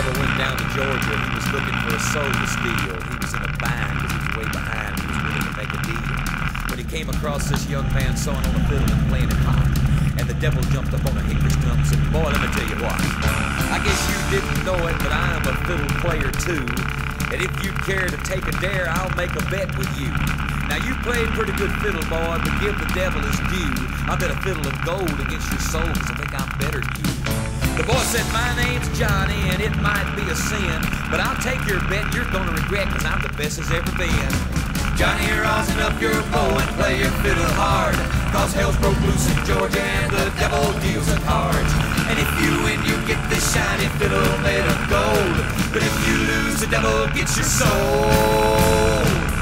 devil went down to Georgia. He was looking for a soul to steal. He was in a bind because he was way behind. He was willing to make a deal. When he came across this young man sawing on a fiddle and playing it hot, and the devil jumped up on a hickory stump and said, "Boy, let me tell you what. I guess you didn't know it, but I am a fiddle player too. And if you care to take a dare, I'll make a bet with you. Now you played pretty good fiddle, boy, but give the devil his due. I bet a fiddle of gold against your soul, because I think I'm better than you." The boy said, "My name's Johnny, and it might be a sin, but I'll take your bet you're gonna regret, because I'm the best as ever been. Johnny, rosin up your bow and play your fiddle hard, cause hell's broke loose in Georgia and the devil deals in cards. And if you win, you get this shiny fiddle made of gold, but if you lose, the devil gets your soul."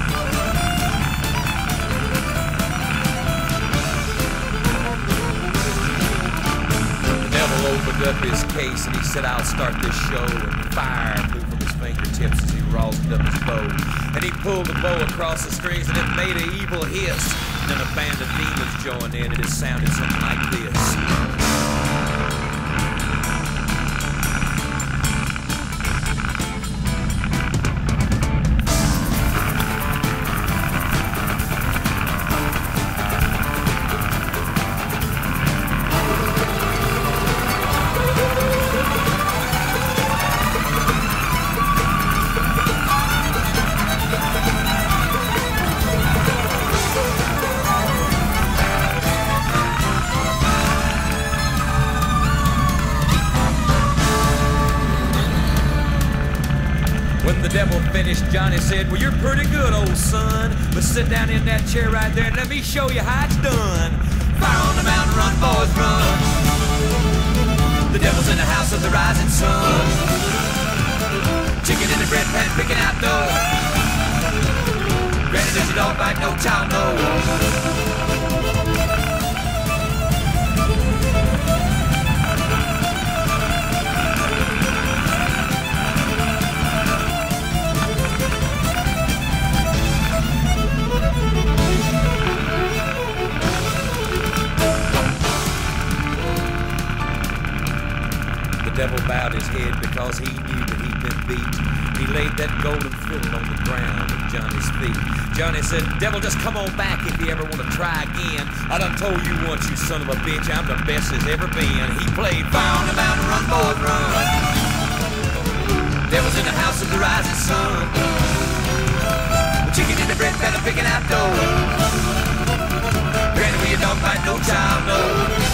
Opened up his case and he said, "I'll start this show," and fire flew from his fingertips as he rosined up his bow. And he pulled the bow across the strings and it made an evil hiss. And then a band of demons joined in and it sounded something like this. When the devil finished, Johnny said, "Well, you're pretty good, old son, but sit down in that chair right there and let me show you how it's done. Fire on the mountain, run, boys, run. The devil's in the house of the rising sun. Chicken in the bread pan, picking out dough. Granny does your dog bite, no child knows." The devil bowed his head because he knew that he'd been beat. He laid that golden fiddle on the ground at Johnny's feet. Johnny said, "Devil, just come on back if you ever want to try again. I done told you once, you son of a bitch, I'm the best there's ever been." He played "Fire on the Mountain, Run, Boys, Run." Devil's in the house of the rising sun. The chicken in the bread pan, picking out dough. Granny, with your dog bite, no child knows.